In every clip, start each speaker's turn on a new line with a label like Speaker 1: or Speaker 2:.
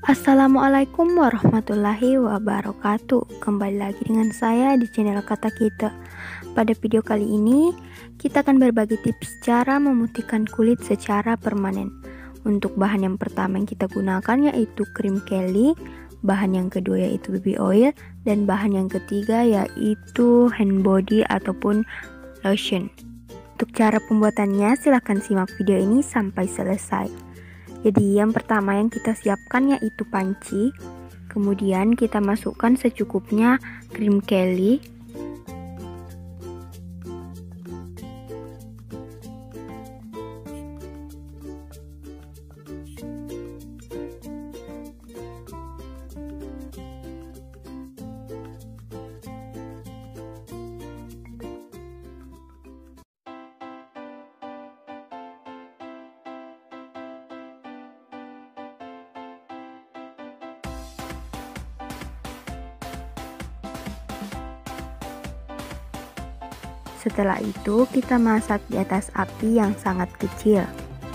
Speaker 1: Assalamualaikum warahmatullahi wabarakatuh. Kembali lagi dengan saya di channel Kata Kita. Pada video kali ini kita akan berbagi tips cara memutihkan kulit secara permanen. Untuk bahan yang pertama yang kita gunakan yaitu krim Kelly, bahan yang kedua yaitu baby oil, dan bahan yang ketiga yaitu hand body ataupun lotion. Untuk cara pembuatannya silahkan simak video ini sampai selesai. Jadi yang pertama yang kita siapkan yaitu panci. Kemudian kita masukkan secukupnya krim Kelly. Setelah itu kita masak di atas api yang sangat kecil.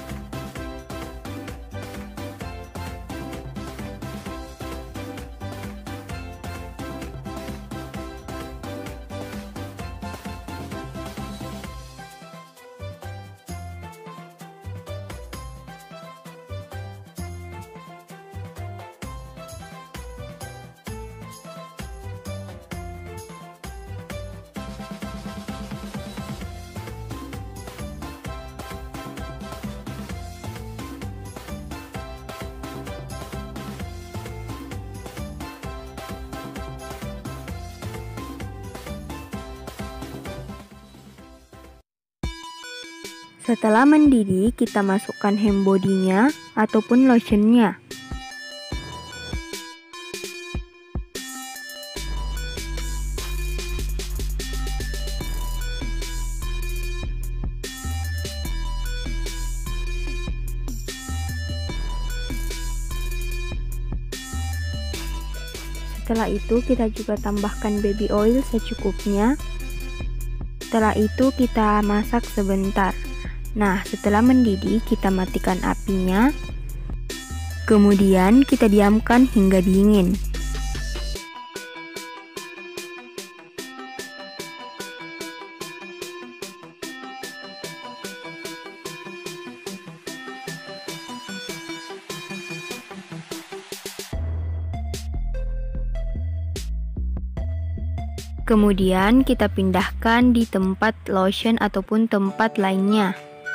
Speaker 1: Setelah mendidih, kita masukkan hand body-nya ataupun lotion-nya. Setelah itu kita juga tambahkan baby oil secukupnya. Setelah itu kita masak sebentar. Nah, setelah mendidih kita matikan apinya. Kemudian kita diamkan hingga dingin. Kemudian kita pindahkan di tempat lotion ataupun tempat lainnya.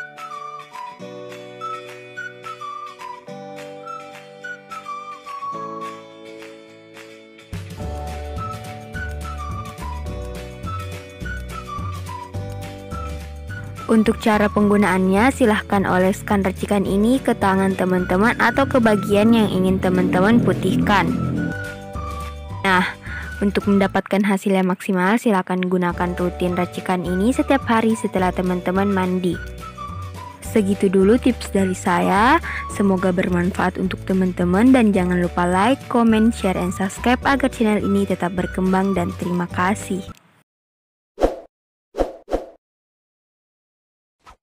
Speaker 1: Untuk cara penggunaannya, silahkan oleskan racikan ini ke tangan teman-teman atau ke bagian yang ingin teman-teman putihkan. Nah, untuk mendapatkan hasil yang maksimal, silahkan gunakan rutin racikan ini setiap hari setelah teman-teman mandi. Segitu dulu tips dari saya, semoga bermanfaat untuk teman-teman dan jangan lupa like, comment, share, and subscribe agar channel ini tetap berkembang dan terima kasih.